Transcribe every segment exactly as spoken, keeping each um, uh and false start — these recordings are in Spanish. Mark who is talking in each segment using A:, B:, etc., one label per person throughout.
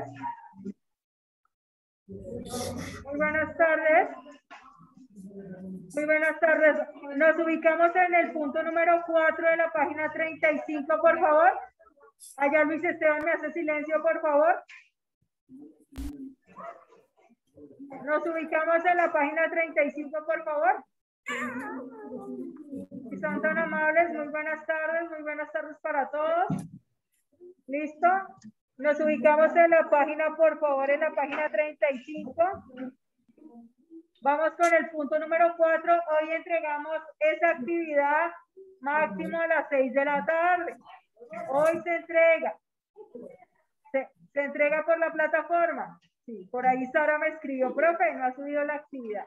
A: Muy buenas tardes. Muy buenas tardes. Nos ubicamos en el punto número cuatro de la página treinta y cinco, por favor. Allá Luis Esteban me hace silencio, por favor. Nos ubicamos en la página treinta y cinco, por favor. Si son tan amables, muy buenas tardes, muy buenas tardes para todos. ¿Listo? Nos ubicamos en la página, por favor, en la página treinta y cinco. Vamos con el punto número cuatro. Hoy entregamos esa actividad máximo a las seis de la tarde. Hoy se entrega. Se, se entrega por la plataforma. Sí, por ahí Sara me escribió, profe, no ha subido la actividad.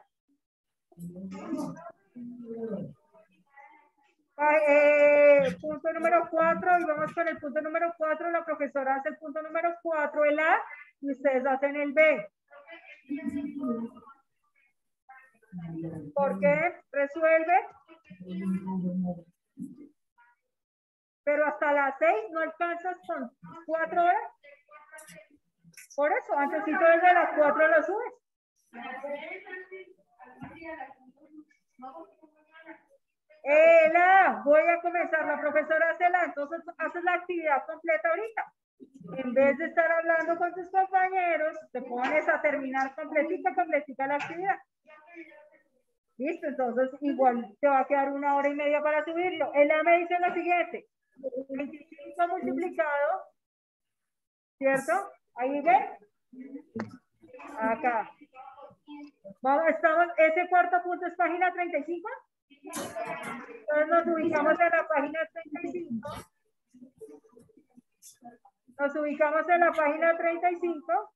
A: Eh, punto número cuatro, y vamos con el punto número cuatro. La profesora hace el punto número cuatro, el A, y ustedes hacen el B. ¿Por qué? Resuelve. Pero hasta las seis no alcanzas con cuatro horas. Por eso, antes si tú desde las cuatro lo subes. Ela, voy a comenzar, la profesora hace la, entonces haces la actividad completa ahorita. En vez de estar hablando con tus compañeros, te pones a terminar completita, completita la actividad. Listo, entonces igual te va a quedar una hora y media para subirlo. Ela me dice lo siguiente, veinticinco multiplicado, ¿cierto? Ahí ven. Acá. Vamos, estamos, ese cuarto punto es página treinta y cinco. Entonces nos ubicamos en la página treinta y cinco. Nos ubicamos en la página treinta y cinco.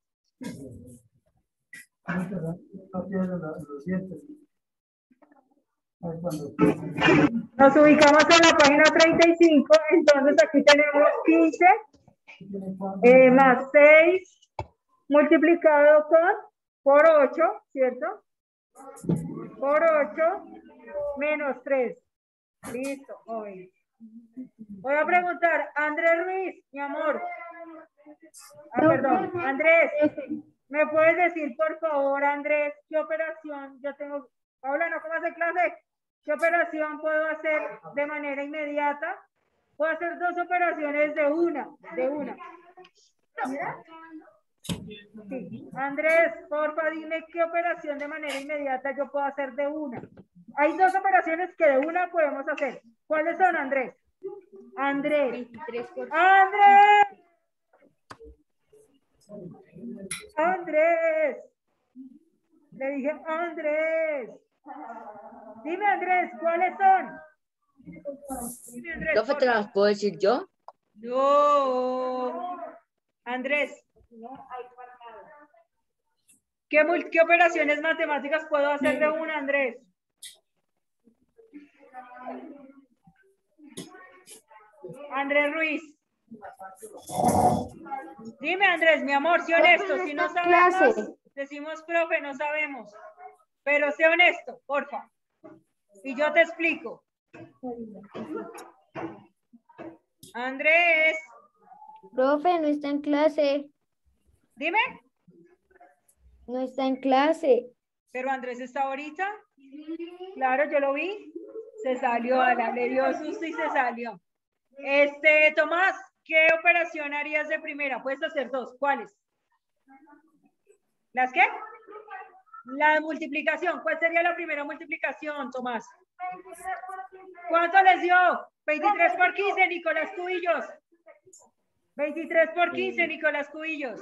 A: Nos ubicamos en la página treinta y cinco. Entonces aquí tenemos quince eh, más seis multiplicado con por ocho, ¿cierto? Por ocho menos tres. Listo, hoy. Voy a preguntar, Andrés Ruiz, mi amor. Ah, perdón, Andrés, ¿me puedes decir, por favor, Andrés, qué operación yo tengo? Paula, ¿no? ¿Cómo hace clase? ¿Qué operación puedo hacer de manera inmediata? Puedo hacer dos operaciones de una, de una. ¿Mira? Sí. Andrés, porfa, dime qué operación de manera inmediata yo puedo hacer de una. Hay dos operaciones que de una podemos hacer. ¿Cuáles son, Andrés? Andrés. Andrés. Andrés. Le dije, Andrés. Dime, Andrés, ¿cuáles son? Dime, Andrés.
B: ¿Profe, te las puedo decir yo?
A: No. Andrés. ¿Qué, ¿Qué operaciones matemáticas puedo hacer de una, Andrés? Andrés Ruiz. Dime, Andrés, mi amor, sé honesto. Si no sabemos, decimos, profe, no sabemos. Pero sé honesto, porfa. Y yo te explico. Andrés.
C: Profe, no está en clase.
A: Dime.
C: No está en clase.
A: Pero Andrés está ahorita. Claro, yo lo vi. Se salió, Ana, le dio susto y se salió. Este, Tomás, ¿qué operación harías de primera? Puedes hacer dos. ¿Cuáles? ¿Las qué? La multiplicación. ¿Cuál sería la primera multiplicación, Tomás? ¿Cuánto les dio? veintitrés por quince, Nicolás Cubillos. veintitrés por quince, Nicolás Cubillos.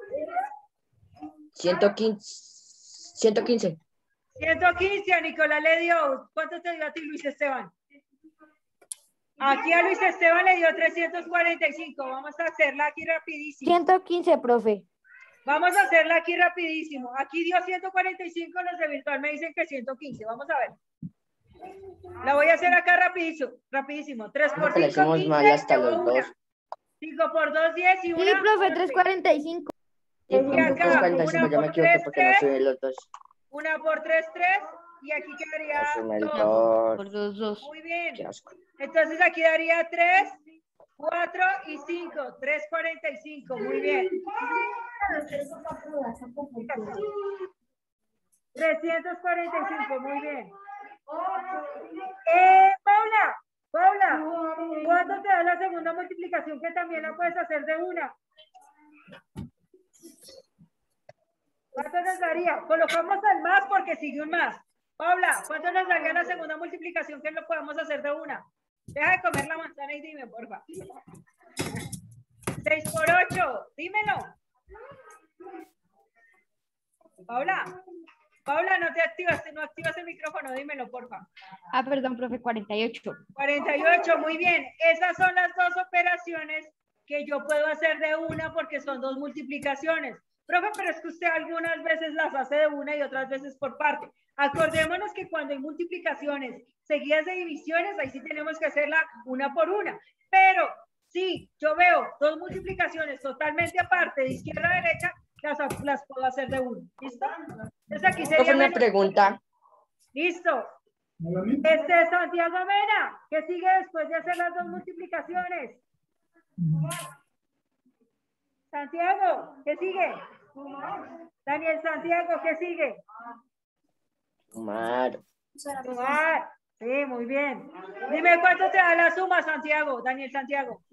B: ciento quince. ciento quince.
A: ciento quince a Nicolás le dio. ¿Cuánto te dio a ti, Luis Esteban? Aquí a Luis Esteban le dio trescientos cuarenta y cinco. Vamos a hacerla aquí rapidísimo.
C: ciento quince, profe.
A: Vamos a hacerla aquí rapidísimo. Aquí dio ciento cuarenta y cinco, los de virtual me dicen que ciento quince. Vamos a ver. La voy a hacer acá rapidísimo. rapidísimo. tres por cinco, quince.
B: Mal hasta los dos.
A: cinco por dos, diez y una.
C: Sí, profe, tres cuarenta y cinco.
A: Y acá, una
B: ya me
A: por
B: equivoqué
A: tres,
B: porque no subí los dos.
A: una por tres, tres. Y aquí quedaría dos.
B: dos.
C: Por dos, dos.
A: Muy bien. Entonces aquí daría tres, cuatro y cinco. tres, cuarenta y cinco. Muy bien. trescientos cuarenta y cinco, muy bien. Eh, Paula, Paula, ¿cuánto te da la segunda multiplicación que también la puedes hacer de una? ¿Cuánto nos daría? Colocamos el más porque sigue un más. Paula, ¿cuánto nos daría la segunda multiplicación que lo podemos hacer de una? Deja de comer la manzana y dime, porfa. seis por ocho, dímelo. Paula, Paula, no te activas, no activas el micrófono, dímelo, porfa.
C: Ah, perdón, profe, cuarenta y ocho.
A: cuarenta y ocho, muy bien. Esas son las dos operaciones que yo puedo hacer de una porque son dos multiplicaciones. Profe, pero es que usted algunas veces las hace de una y otras veces por parte. Acordémonos que cuando hay multiplicaciones seguidas de divisiones, ahí sí tenemos que hacerla una por una. Pero sí, yo veo dos multiplicaciones totalmente aparte, de izquierda a derecha, las, las puedo hacer de una. ¿Listo? Entonces aquí sería...
B: Una pregunta.
A: Listo. Este es Santiago Mena, que sigue después de hacer las dos multiplicaciones. Santiago, ¿qué sigue? Daniel Santiago, ¿qué sigue?
B: Sumar.
A: Sumar. Sí, muy bien. Dime cuánto te da la suma, Santiago, Daniel Santiago.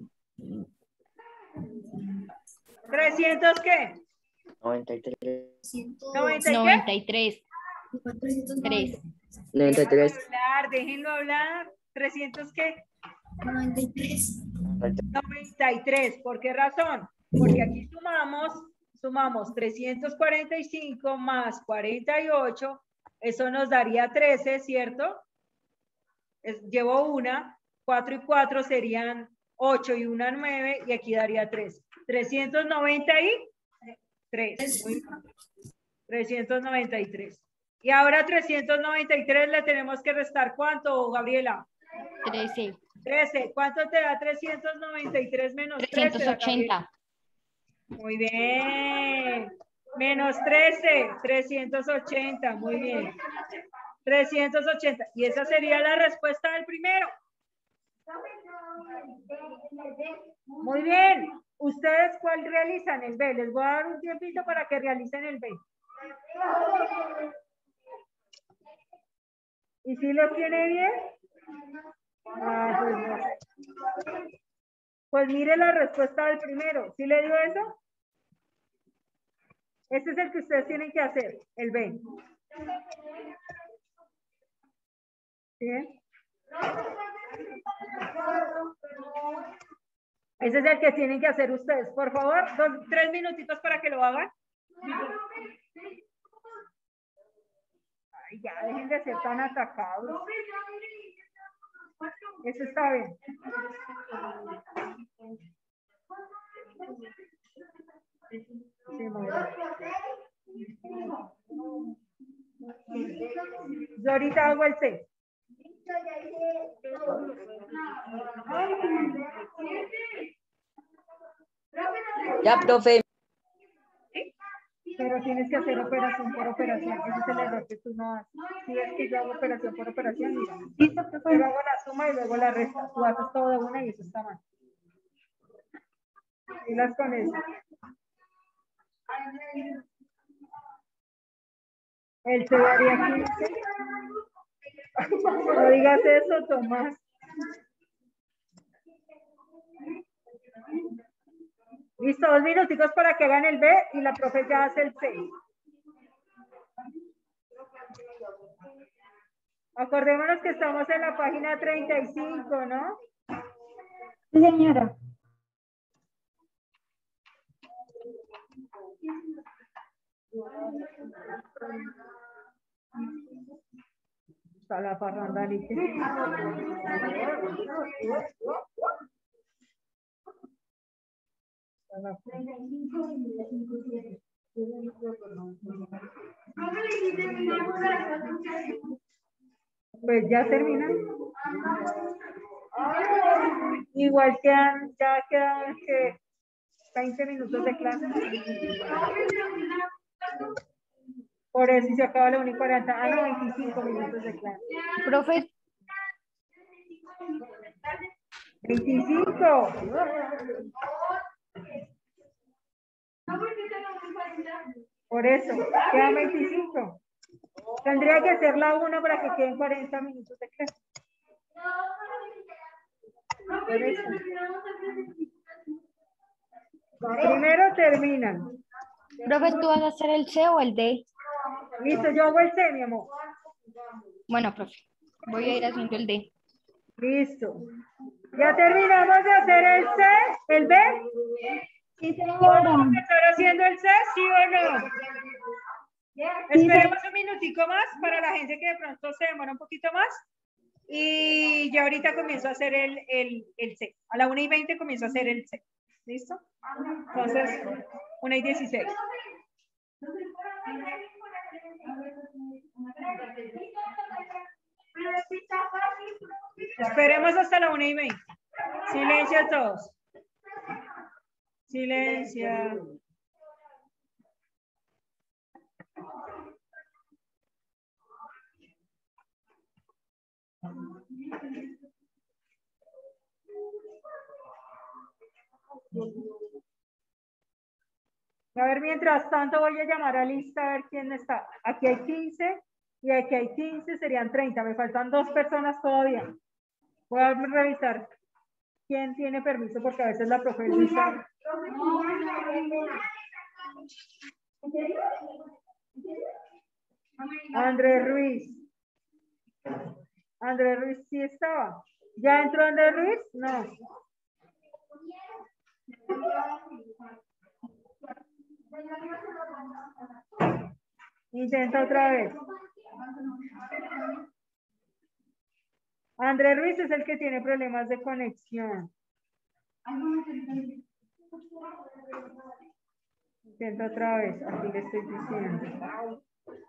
A: ¿trescientos qué?
B: noventa y tres.
A: ¿noventa y qué?
C: noventa y tres. tres.
B: noventa y tres.
A: Déjenlo hablar, déjenlo hablar. ¿trescientos qué?
D: noventa y tres.
A: noventa y tres. ¿Por qué razón? Porque aquí sumamos, sumamos trescientos cuarenta y cinco más cuarenta y ocho. Eso nos daría trece, ¿cierto? Es, llevo una. cuatro y cuatro serían ocho y una nueve. Y aquí daría tres. trescientos noventa y tres. trescientos noventa y tres. Y ahora trescientos noventa y tres le tenemos que restar ¿cuánto, Gabriela?
C: trece.
A: trece. ¿Cuánto te da trescientos noventa y tres menos trece?
C: trescientos ochenta.
A: Muy bien. Menos trece, trescientos ochenta. Muy bien. trescientos ochenta. Y esa sería la respuesta del primero. Muy bien. ¿Ustedes cuál realizan? El B. Les voy a dar un tiempito para que realicen el B. ¿Y si lo tiene bien? Ah, pues no. Pues mire la respuesta del primero. ¿Sí le dio eso? Este es el que ustedes tienen que hacer, el B. ¿Sí? Ese es el que tienen que hacer ustedes. Por favor, dos, tres minutitos para que lo hagan. Ay, ya, dejen de ser tan atacados. Eso está bien. Sí, muy bien. Yo ahorita hago el C.
B: Ya, profe.
A: Pero tienes que hacer operación por operación. Ese es el error que tú no haces. Si ves que yo hago operación por operación, mira. Yo hago la suma y luego la resta. Tú haces todo de una y eso está mal. Y las con eso. El se daría quince. No digas eso, Tomás. Listo, dos minuticos para que hagan el B y la profe ya hace el C. Acordémonos que estamos en la página treinta y cinco, ¿no?
D: Sí, señora.
A: Está la parranda, Alicia. Pues ya termina. Igual quedan, ya quedan que veinte minutos de clase. Por eso se acaba la una y cuarenta. Ah, no, veinticinco minutos de clase.
C: Profe,
A: veinticinco. Por eso, quedan veinticinco. Tendría que ser la una para que queden cuarenta minutos de clase. Por eso. Primero terminan.
C: Profe, ¿tú vas a hacer el C o el D?
A: Listo, yo hago el C, mi amor.
C: Bueno, profe, voy a ir haciendo el D.
A: Listo. ¿Ya terminamos de hacer el C, el B?
D: Sí,
A: ¿Vamos
D: señora.
A: a empezar haciendo el C, sí o no? Esperemos un minutico más para la gente que de pronto se demora un poquito más. Y ya ahorita comienzo a hacer el, el, el C. A la una y veinte comienzo a hacer el C. ¿Listo? Entonces, una y dieciséis. Esperemos hasta la una y veinte. Silencio todos. Silencio. A ver, mientras tanto voy a llamar a lista a ver quién está. Aquí hay quince y aquí hay quince, serían treinta. Me faltan dos personas todavía. Voy a revisar quién tiene permiso porque a veces la profe Luisa. Andrés Ruiz. Andrés Ruiz sí estaba. ¿Ya entró Andrés Ruiz? No. Intenta otra vez. Andrés Ruiz es el que tiene problemas de conexión. Intenta otra vez. Aquí le estoy diciendo.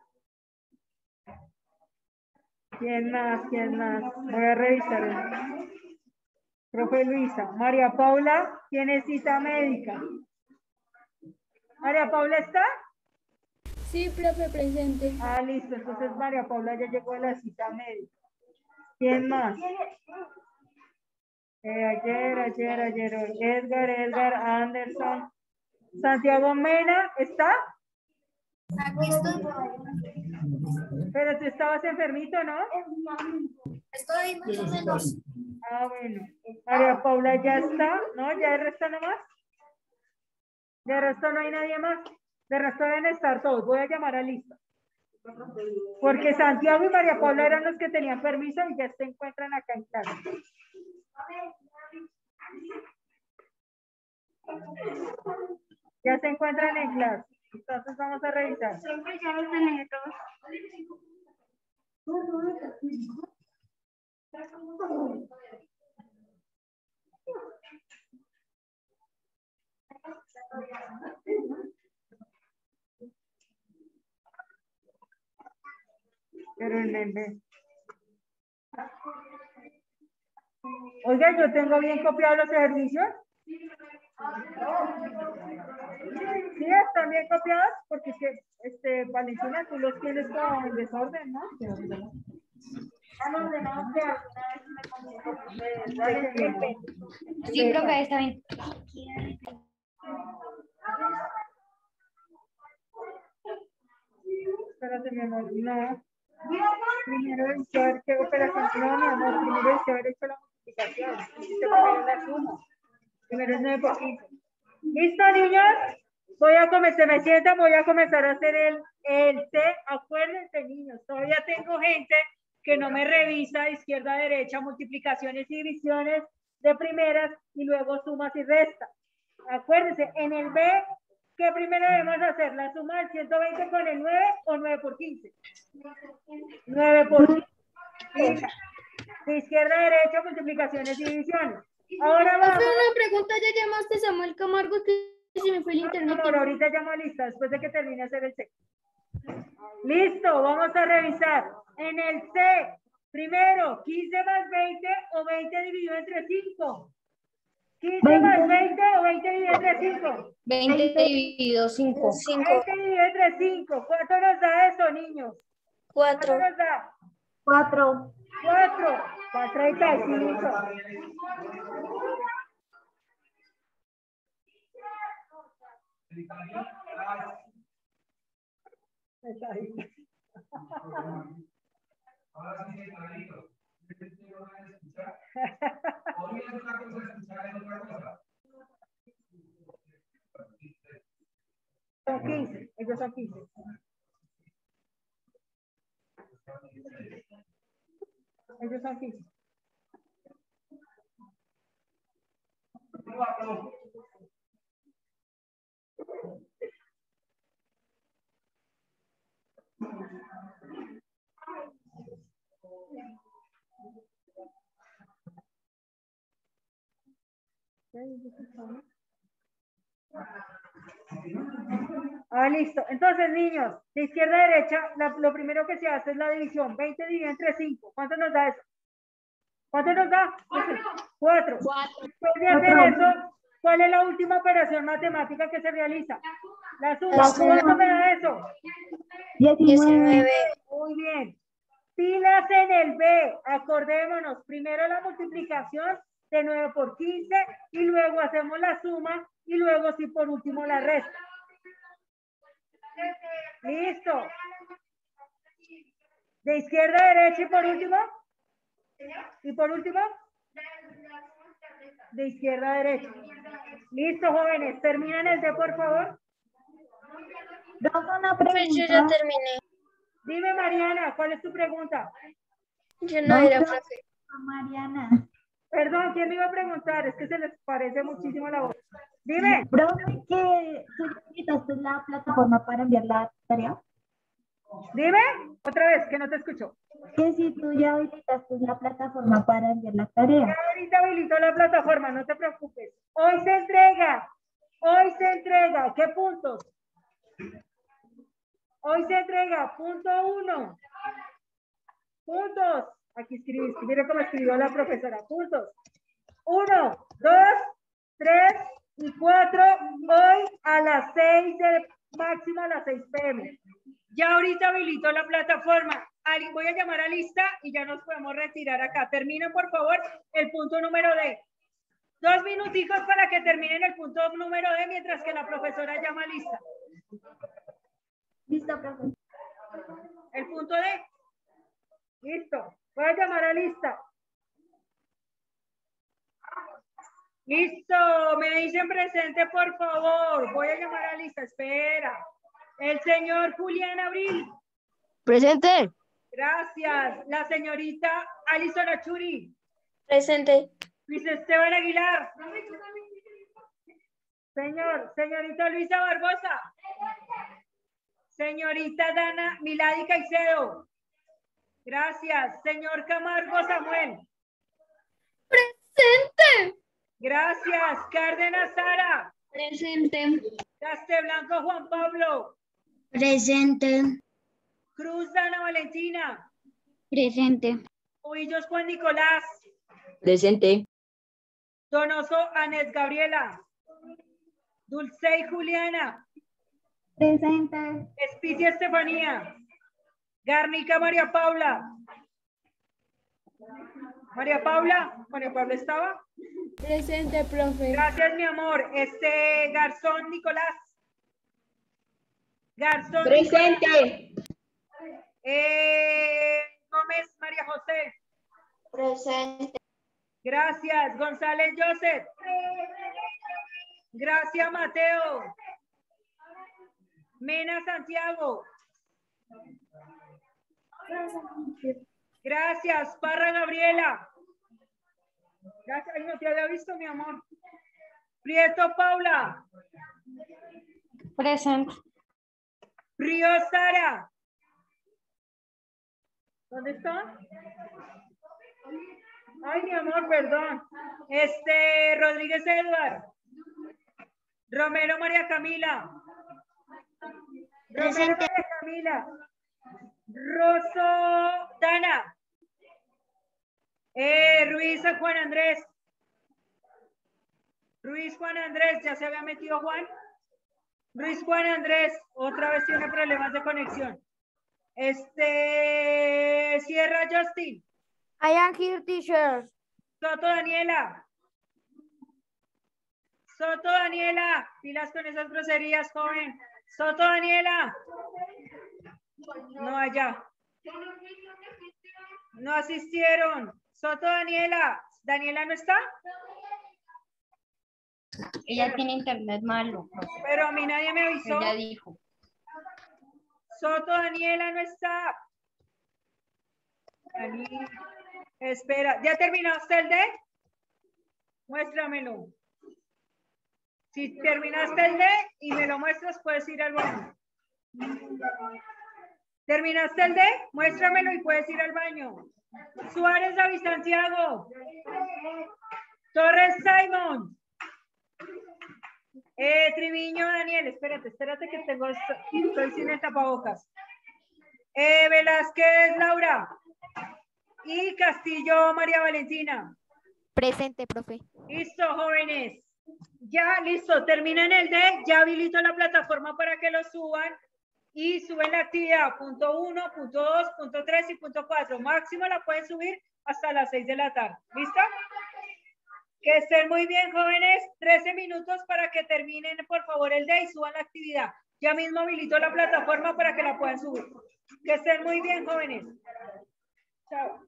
A: ¿Quién más? ¿Quién más? Voy a revisar. El... Profe Luisa. María Paula tiene cita médica. ¿María Paula está?
D: Sí, profe, presente.
A: Ah, listo. Entonces María Paula ya llegó a la cita médica. ¿Quién más? Eh, ayer, ayer, ayer, hoy. Edgar, Edgar, Anderson. Santiago Mena, ¿está?
D: Aquí estoy.
A: Pero tú estabas enfermito, ¿no?
D: Estoy más o menos.
A: Ah, bueno. María Paula ya está, ¿no? ¿Ya el resto nomás? De resto no hay nadie más. De resto deben estar todos. Voy a llamar a lista. Porque Santiago y María Paula eran los que tenían permiso y ya se encuentran acá en clase. Ya se encuentran en clase. Entonces vamos a revisar.
D: Siempre ya los tenía todos.
A: Pero en el de... Oiga, yo tengo bien copiados los ejercicios. Sí, están bien copiados, porque es que, este, Valentina, tú los tienes como en desorden, ¿no? Ah, no, de no, que alguna vez me conmigo.
C: Sí, profe, está bien.
A: Espérate, mi amor, no. Primero debiste haber qué operación. No, mi amor, primero debiste haber hecho la multiplicación. Hiciste primero la suma. Primero es nueve por quince. ¿Listo, niños? Voy a comenzar, me sientan, voy a comenzar a hacer el, el T. Acuérdense, niños, todavía tengo gente que no me revisa de izquierda a derecha, multiplicaciones y divisiones de primeras y luego sumas y restas. Acuérdense, en el B, ¿qué primero debemos hacer? ¿La suma del ciento veinte con el nueve o nueve por quince? nueve por quince. De izquierda a derecha, multiplicaciones y divisiones. Ahora vamos.
D: Una pregunta, ¿ya llamaste a Samuel Camargo? Que se me fue el internet.
A: Amor, ahorita llamo a lista después de que termine de hacer el C. Listo, vamos a revisar. En el C, primero, quince más veinte o veinte dividido entre cinco. quince más veinte o veinte dividido entre cinco.
C: veinte dividido cinco.
A: veinte dividido entre cinco. ¿Cuánto nos da eso, niños?
B: Cuatro.
A: ¿Cuánto nos da?
D: Cuatro.
A: cuatro. Va treinta y cinco. Pesadito. Son quince, ellos son quince. Ellos son quince. Ah, listo. Entonces, niños, de izquierda a derecha, la, lo primero que se hace es la división. veinte dividido entre cinco. ¿Cuánto nos da eso? ¿Cuánto nos da? cuatro. Después de hacer eso, ¿cuál es la última operación matemática que se realiza? La suma.
D: La suma.
A: ¿Cuánto me da eso?
D: diecinueve.
A: Muy bien. Pilas en el B. Acordémonos. Primero la multiplicación de nueve por quince y luego hacemos la suma y luego sí por último la resta. Listo. De izquierda a derecha y por último. Y por último. De izquierda a derecha. Listo, jóvenes. Terminan el D, por favor.
D: Pues yo ya terminé.
A: Dime, Mariana, ¿cuál es tu pregunta?
D: Yo no era profe.
E: Mariana.
A: Perdón, ¿quién me iba a preguntar? Es que se les parece muchísimo la voz. Dime.
E: Profe, que tú ya quitaste la plataforma para enviar la tarea.
A: Dime. Otra vez, que no te escucho.
E: Que si tú ya habilitaste la plataforma para enviar la tarea.
A: Ya ahorita habilito la plataforma, no te preocupes. Hoy se entrega. Hoy se entrega. ¿Qué puntos? Hoy se entrega punto uno. Puntos. Aquí escribí, mire cómo escribió la profesora. Puntos. Uno, dos, tres y cuatro. Hoy a las seis de máxima a las seis p m Ya ahorita habilito la plataforma. Voy a llamar a lista y ya nos podemos retirar acá. Terminen, por favor, el punto número D. Dos minuticos para que terminen el punto número D mientras que la profesora llama a lista.
E: Listo, profe.
A: El punto D. Listo. Voy a llamar a lista. Listo. Me dicen presente, por favor. Voy a llamar a lista. Espera. El señor Julián Abril.
B: Presente.
A: Gracias. La señorita Alison Achuri.
D: Presente.
A: Luis Esteban Aguilar. Señor, señorita Luisa Barbosa. Señorita Dana Milady Caicedo. Gracias. Señor Camargo Samuel.
D: Presente.
A: Gracias. Cárdenas Sara.
D: Presente.
A: Casteblanco Juan Pablo.
D: Presente.
A: Cruz Dana Valentina.
C: Presente.
A: Huillos Juan Nicolás.
B: Presente.
A: Donoso Anet Gabriela. Dulcey Juliana.
E: Presente.
A: Espicia Estefanía. Garnica María Paula. María Paula. María Paula estaba.
D: Presente, profe.
A: Gracias, mi amor. Este Garzón Nicolás. Garzón.
B: Presente.
A: Eh, Gómez María José.
D: Presente.
A: Gracias. González Joseph. Gracias, Mateo. Mena Santiago. Gracias, Parra Gabriela. Gracias, ay, no te había visto, mi amor. Prieto Paula.
C: Presente.
A: Río Sara. ¿Dónde está? Ay, mi amor, perdón. Este, Rodríguez Edward. Romero María Camila. Romero María Camila. Rosso Dana. Eh, Ruiz Juan Andrés. Ruiz Juan Andrés, ¿ya se había metido Juan? Ruiz Juan Andrés, otra vez tiene problemas de conexión. Este, Sierra Justin.
D: I am here, teacher.
A: Soto Daniela. Soto Daniela. Pilas con esas groserías, joven. Soto Daniela. No allá. No asistieron. Soto Daniela. ¿Daniela no está?
C: Ella tiene internet malo, profe.
A: Pero a mí nadie me avisó.
C: Ella dijo.
A: Soto Daniela no está. Dani, espera, ¿ya terminaste el D? Muéstramelo. Si terminaste el D y me lo muestras, puedes ir al baño. ¿Terminaste el D? Muéstramelo y puedes ir al baño. Suárez David Santiago. Torres Simon. Eh, Triviño Daniel, espérate, espérate que tengo, estoy sin el tapabocas. Eh, Velázquez Laura. Y Castillo María Valentina.
E: Presente, profe.
A: Listo, jóvenes. Ya, listo, terminan el D, ya habilito la plataforma para que lo suban y suben la actividad punto uno, punto dos, punto tres y punto cuatro. Máximo la pueden subir hasta las seis de la tarde. ¿Listo? Que estén muy bien, jóvenes. trece minutos para que terminen, por favor, el D y suban la actividad. Ya mismo habilito la plataforma para que la puedan subir. Que estén muy bien, jóvenes. Chao.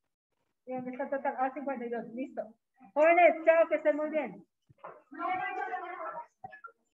A: ¿Dónde está total? Ah, cincuenta y dos. Listo. Jóvenes, chao, que estén muy bien.